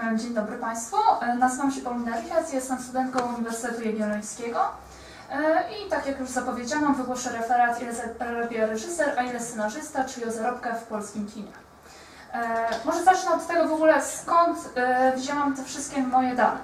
Dzień dobry Państwu. Nazywam się Paulina Richarz, jestem studentką Uniwersytetu Jagiellońskiego i tak jak już zapowiedziałam, wygłoszę referat ile zarabia reżyser, a ile scenarzysta, czyli o zarobkach w polskim kinie. Może zacznę od tego w ogóle, skąd wzięłam te wszystkie moje dane.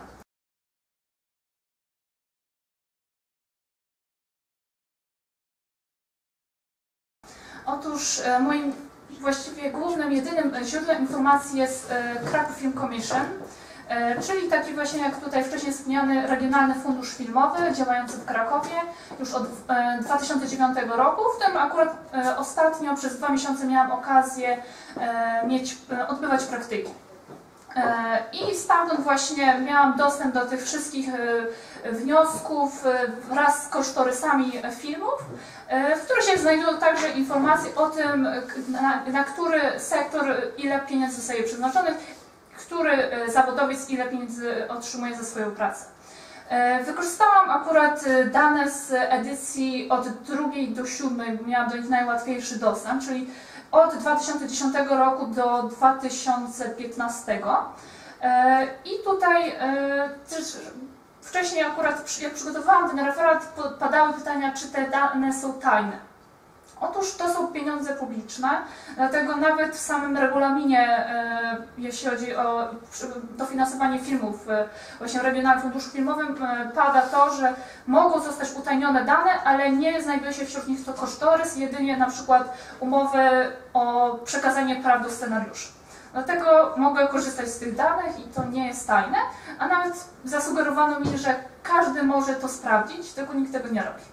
Otóż moim właściwie głównym, jedynym źródłem informacji jest Kraków Film Commission, czyli taki właśnie jak tutaj wcześniej wspomniany Regionalny Fundusz Filmowy działający w Krakowie już od 2009 roku. W tym akurat ostatnio przez 2 miesiące miałam okazję odbywać praktyki. I stamtąd właśnie miałam dostęp do tych wszystkich wniosków wraz z kosztorysami filmów, w których się znajdują także informacje o tym, na który sektor ile pieniędzy zostaje przeznaczonych, który zawodowiec ile pieniędzy otrzymuje za swoją pracę. Wykorzystałam akurat dane z edycji od 2. do 7, bo miałam do nich najłatwiejszy dostęp, czyli od 2010 roku do 2015. I tutaj wcześniej akurat jak przygotowałam ten referat, padały pytania, czy te dane są tajne. Otóż to są pieniądze publiczne, dlatego nawet w samym regulaminie, jeśli chodzi o dofinansowanie filmów właśnie w Regionalnym Funduszu Filmowym, pada to, że mogą zostać utajnione dane, ale nie znajduje się wśród nich to kosztorys, jedynie na przykład umowy o przekazanie praw do scenariuszy. Dlatego mogę korzystać z tych danych i to nie jest tajne, a nawet zasugerowano mi, że każdy może to sprawdzić, tylko nikt tego nie robi.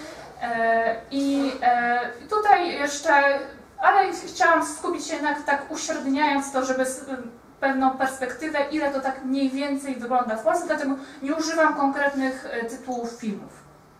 I tutaj jeszcze, ale chciałam skupić się jednak tak uśredniając to, żeby pewną perspektywę, ile to tak mniej więcej wygląda w Polsce, dlatego nie używam konkretnych tytułów filmów.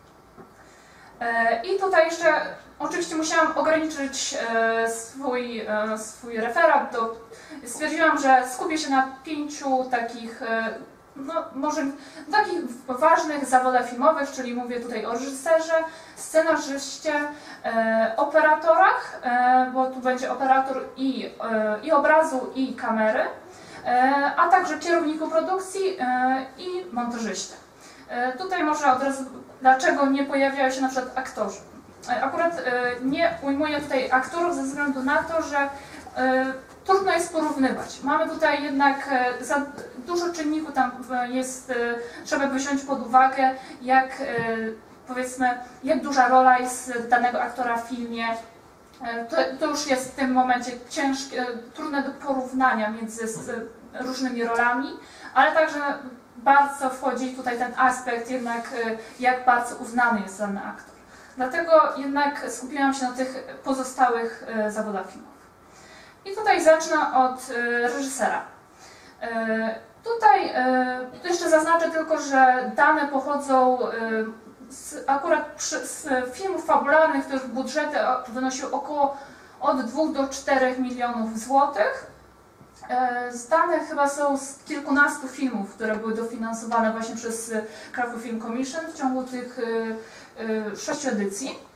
I tutaj jeszcze oczywiście musiałam ograniczyć swój referat, stwierdziłam, że skupię się na 5 takich może takich ważnych zawodach filmowych, czyli mówię tutaj o reżyserze, scenarzyście, operatorach, bo tu będzie operator i obrazu, i kamery, a także kierowniku produkcji i montażyście. Tutaj może od razu, dlaczego nie pojawiają się na przykład aktorzy. Akurat nie ujmuję tutaj aktorów ze względu na to, że trudno jest porównywać. Mamy tutaj jednak za dużo czynników, tam jest, trzeba wziąć pod uwagę, powiedzmy, jak duża rola jest danego aktora w filmie. To już jest w tym momencie ciężkie, trudne do porównania między różnymi rolami, ale także bardzo wchodzi tutaj ten aspekt jednak, jak bardzo uznany jest dany aktor. Dlatego jednak skupiłam się na tych pozostałych zawodach filmowych. I tutaj zacznę od reżysera. Tutaj jeszcze zaznaczę tylko, że dane pochodzą akurat z filmów fabularnych, których budżety wynosiły około od 2 do 4 milionów złotych. Dane chyba są z kilkunastu filmów, które były dofinansowane właśnie przez Kraków Film Commission w ciągu tych 6 edycji.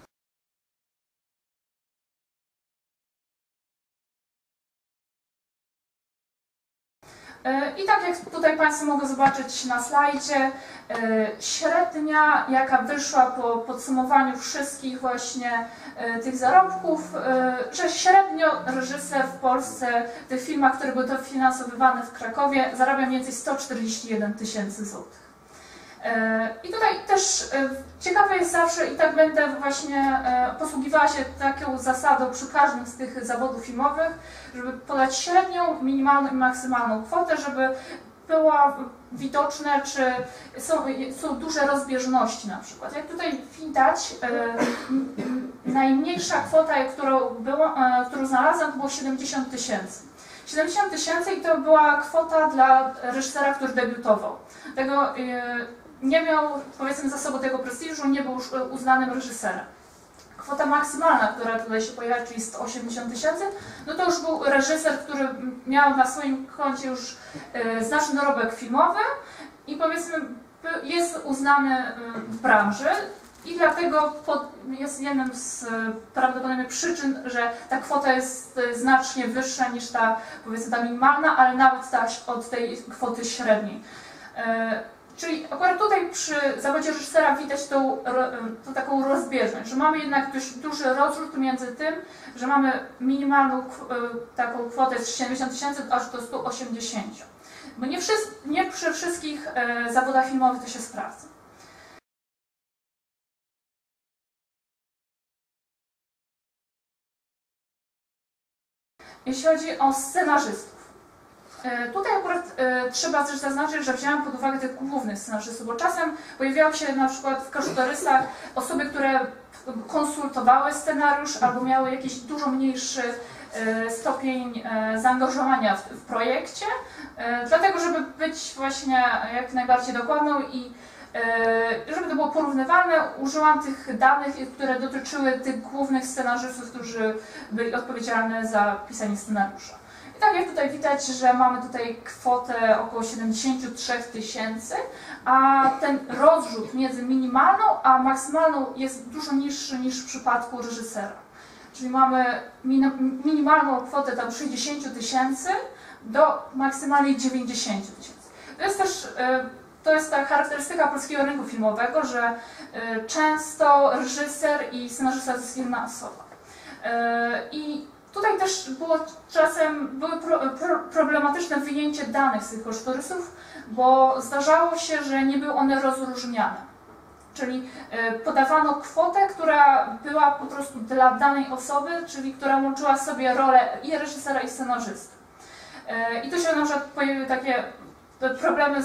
I tak jak tutaj Państwo mogą zobaczyć na slajdzie, średnia, jaka wyszła po podsumowaniu wszystkich właśnie tych zarobków, że średnio reżyser w Polsce w tych filmach, które były dofinansowywane w Krakowie, zarabia mniej więcej 141 000 złotych. I tutaj też ciekawe jest zawsze, i tak będę właśnie posługiwała się taką zasadą przy każdym z tych zawodów filmowych, żeby podać średnią, minimalną i maksymalną kwotę, żeby było widoczne, czy są duże rozbieżności na przykład. Jak tutaj widać, najmniejsza kwota, którą znalazłam, to było 70 000. 70 000 i to była kwota dla reżysera, który debiutował. Tego nie miał, powiedzmy, za sobą tego prestiżu, nie był już uznanym reżyserem. Kwota maksymalna, która tutaj się pojawia, czyli 180 000, no to już był reżyser, który miał na swoim koncie już znaczny dorobek filmowy i powiedzmy jest uznany w branży. I dlatego jest jednym z prawdopodobnych przyczyn, że ta kwota jest znacznie wyższa niż ta, powiedzmy, ta minimalna, ale nawet ta od tej kwoty średniej. Czyli akurat tutaj przy zawodzie reżysera widać tą taką rozbieżność, że mamy jednak dość duży rozrzut między tym, że mamy minimalną taką kwotę z 70 000 aż do 180. Bo nie przy wszystkich zawodach filmowych to się sprawdza. Jeśli chodzi o scenarzystów, tutaj akurat trzeba też zaznaczyć, że wziąłem pod uwagę tych głównych scenarzystów, bo czasem pojawiały się na przykład w kosztorysach osoby, które konsultowały scenariusz albo miały jakiś dużo mniejszy stopień zaangażowania w projekcie, dlatego żeby być właśnie jak najbardziej dokładną i żeby to było porównywalne, użyłam tych danych, które dotyczyły tych głównych scenarzystów, którzy byli odpowiedzialni za pisanie scenariusza. I tak jak tutaj widać, że mamy tutaj kwotę około 73 000, a ten rozrzut między minimalną a maksymalną jest dużo niższy niż w przypadku reżysera. Czyli mamy minimalną kwotę tam 60 000 do maksymalnej 90 000. To jest ta charakterystyka polskiego rynku filmowego, że często reżyser i scenarzysta to jest jedna osoba. I tutaj też były problematyczne wyjęcie danych z tych kosztorysów, bo zdarzało się, że nie były one rozróżniane. Czyli podawano kwotę, która była po prostu dla danej osoby, czyli która łączyła sobie rolę i reżysera, i scenarzysty. I tu się na przykład pojawiły takie problemy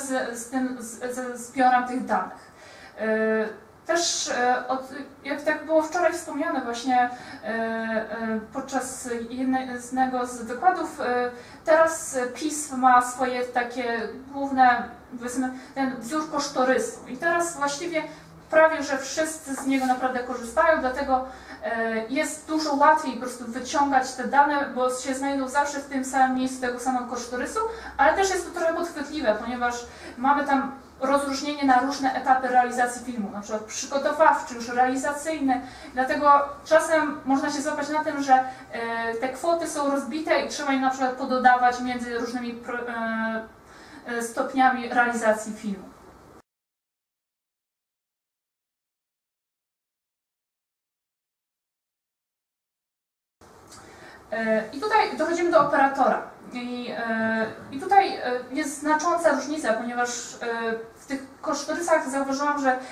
z zbiorem tych danych. Też, jak tak było wczoraj wspomniane właśnie podczas jednego z wykładów, teraz PISF ma swoje takie główne, powiedzmy, ten wzór kosztorysu. I teraz właściwie prawie, że wszyscy z niego naprawdę korzystają, dlatego jest dużo łatwiej po prostu wyciągać te dane, bo się znajdą zawsze w tym samym miejscu tego samego kosztorysu, ale też jest to trochę podchwytliwe, ponieważ mamy tam rozróżnienie na różne etapy realizacji filmu, na przykład przygotowawczy, już realizacyjny, dlatego czasem można się złapać na tym, że te kwoty są rozbite i trzeba je na przykład pododawać między różnymi stopniami realizacji filmu. I tutaj dochodzimy do operatora. I tutaj jest znacząca różnica, ponieważ w tych kosztorysach zauważyłam, że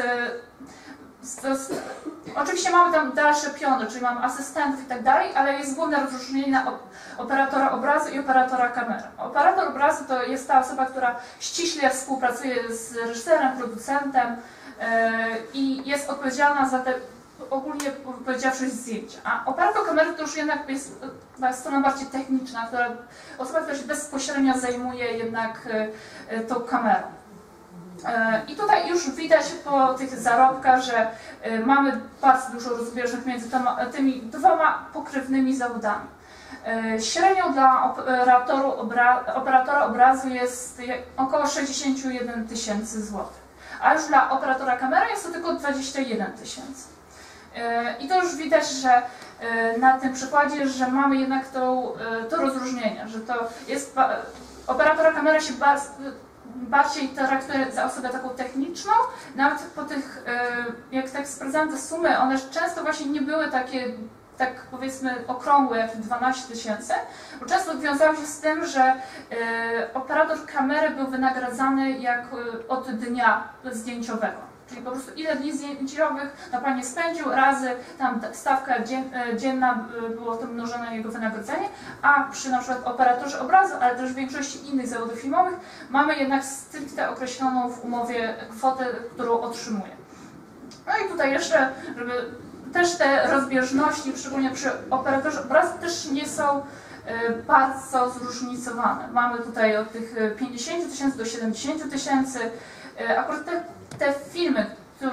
oczywiście mamy tam dalsze piony, czyli mamy asystentów i tak dalej, ale jest główne rozróżnienie na operatora obrazu i operatora kamery. Operator obrazu to jest ta osoba, która ściśle współpracuje z reżyserem, producentem i jest odpowiedzialna za te, ogólnie powiedziawszy, zdjęcia. A operator kamery to już jednak jest ta strona bardziej techniczna, osoba, która się bezpośrednio zajmuje jednak tą kamerą. I tutaj już widać po tych zarobkach, że mamy bardzo dużo rozbieżnych między tymi dwoma pokrewnymi zawodami. Średnią dla operatora obrazu jest około 61 000 złotych, a już dla operatora kamery jest to tylko 21 000. I to już widać, że na tym przykładzie, że mamy jednak to rozróżnienie, że to jest operatora kamery się bardziej traktuje za osobę taką techniczną, nawet po tych, jak tak sprawdzam te sumy, one często właśnie nie były takie, tak powiedzmy, okrągłe jak 12 000, bo często wiązało się z tym, że operator kamery był wynagradzany jak od dnia zdjęciowego. Czyli po prostu ile dni zdjęciowych na planie spędził, razy tam stawka dzienna było to mnożone jego wynagrodzenie, a przy na przykład operatorze obrazu, ale też w większości innych zawodów filmowych mamy jednak stricte określoną w umowie kwotę, którą otrzymuje. No i tutaj jeszcze, żeby też te rozbieżności, szczególnie przy operatorze obrazu, też nie są bardzo zróżnicowane. Mamy tutaj od tych 50 000 do 70 000. Akurat te filmy,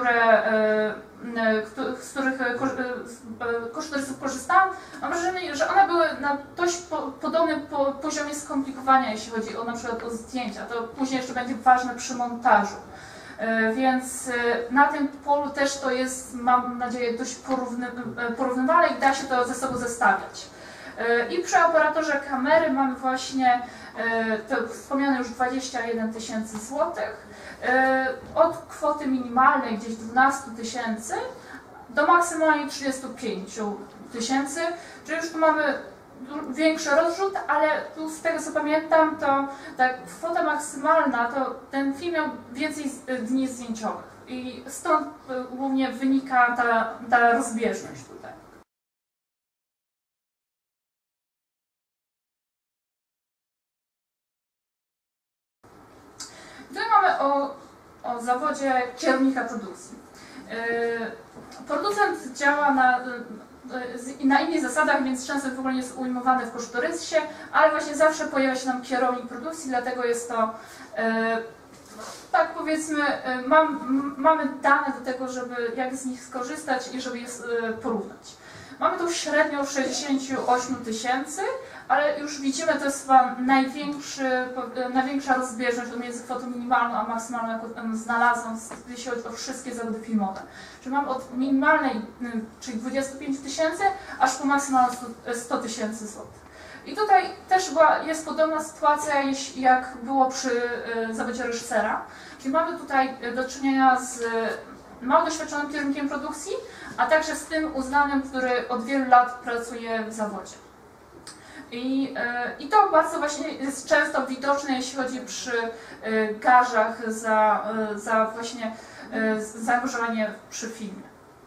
z których kosztorysów korzystałam, mam wrażenie, że one były na dość podobnym poziomie skomplikowania, jeśli chodzi na przykład o zdjęcia. To później jeszcze będzie ważne przy montażu. Więc na tym polu też to jest, mam nadzieję, dość porównywalne i da się to ze sobą zestawiać. I przy operatorze kamery mamy właśnie to wspomniane już 21 tysięcy złotych, od kwoty minimalnej gdzieś 12 tysięcy do maksymalnie 35 tysięcy, czyli już tu mamy większy rozrzut, ale tu z tego co pamiętam, to ta kwota maksymalna, to ten film miał więcej dni zdjęciowych i stąd głównie wynika ta rozbieżność tutaj. Tutaj mamy o zawodzie kierownika produkcji. Producent działa na innych zasadach, więc często w ogóle nie jest ujmowany w kosztorysie, ale właśnie zawsze pojawia się nam kierownik produkcji, dlatego jest to, tak powiedzmy, mamy dane do tego, żeby jak z nich skorzystać i żeby je porównać. Mamy tu średnią 68 tysięcy, ale już widzimy, to jest chyba największa rozbieżność między kwotą minimalną a maksymalną, jaką znalazłam, jeśli chodzi o wszystkie zawody filmowe. Czyli mam od minimalnej, czyli 25 tysięcy, aż po maksymalną 100 tysięcy złotych. I tutaj też jest podobna sytuacja, jak było przy zawodzie reżysera. Czyli mamy tutaj do czynienia z mało doświadczonym kierunkiem produkcji, a także z tym uznanym, który od wielu lat pracuje w zawodzie. I to bardzo właśnie jest często widoczne, jeśli chodzi przy garzach za właśnie zaangażowanie przy filmie.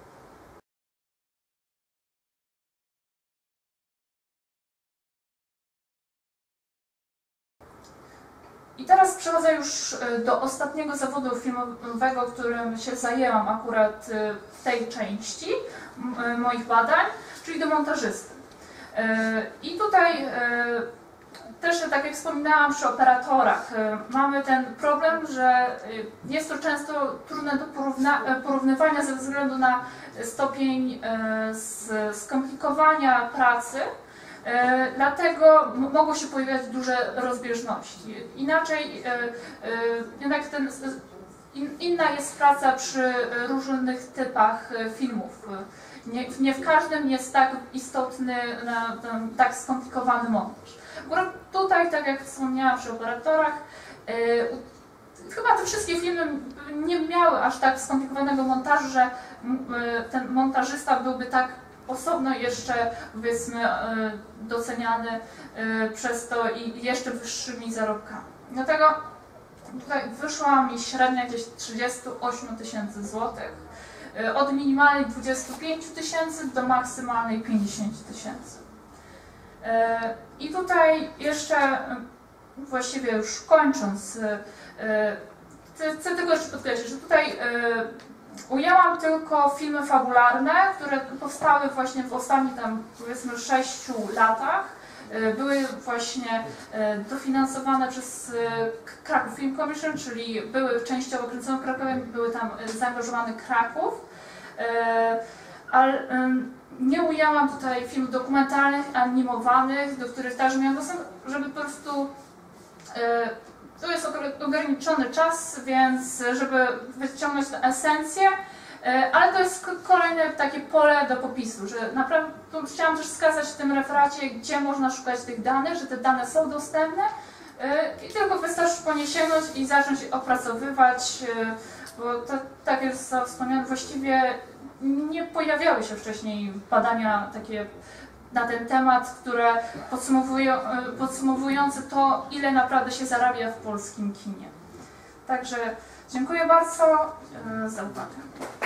I teraz przechodzę już do ostatniego zawodu filmowego, którym się zajęłam akurat w tej części moich badań, czyli do montażysty. I tutaj też, tak jak wspominałam, przy operatorach mamy ten problem, że jest to często trudne do porównywania ze względu na stopień skomplikowania pracy. Dlatego mogą się pojawiać duże rozbieżności. Inaczej, jednak inna jest praca przy różnych typach filmów. Nie w każdym jest tak istotny, tak skomplikowany montaż. Tutaj, tak jak wspomniałam przy operatorach, chyba te wszystkie filmy nie miały aż tak skomplikowanego montażu, że ten montażysta byłby tak osobno jeszcze, powiedzmy, doceniany przez to i jeszcze wyższymi zarobkami. Dlatego tutaj wyszła mi średnia gdzieś 38 tysięcy złotych, od minimalnej 25 tysięcy do maksymalnej 50 tysięcy. I tutaj jeszcze, właściwie już kończąc, chcę tylko jeszcze podkreślić, że tutaj ujęłam tylko filmy fabularne, które powstały właśnie w ostatnich tam, powiedzmy, 6 latach. Były właśnie dofinansowane przez Kraków Film Commission, czyli były częściowo kręcone w Krakowie, były tam zaangażowany Kraków. Ale nie ujęłam tutaj filmów dokumentalnych, animowanych, do których też miałam dostęp, żeby po prostu to jest ograniczony czas, więc żeby wyciągnąć tę esencję, ale to jest kolejne takie pole do popisu, że naprawdę chciałam też wskazać w tym referacie, gdzie można szukać tych danych, że te dane są dostępne i tylko wystarczy po nie sięgnąć i zacząć opracowywać, bo to, tak jak zostało wspomniane, właściwie nie pojawiały się wcześniej badania takie na ten temat, które podsumowujące to, ile naprawdę się zarabia w polskim kinie. Także dziękuję bardzo za uwagę.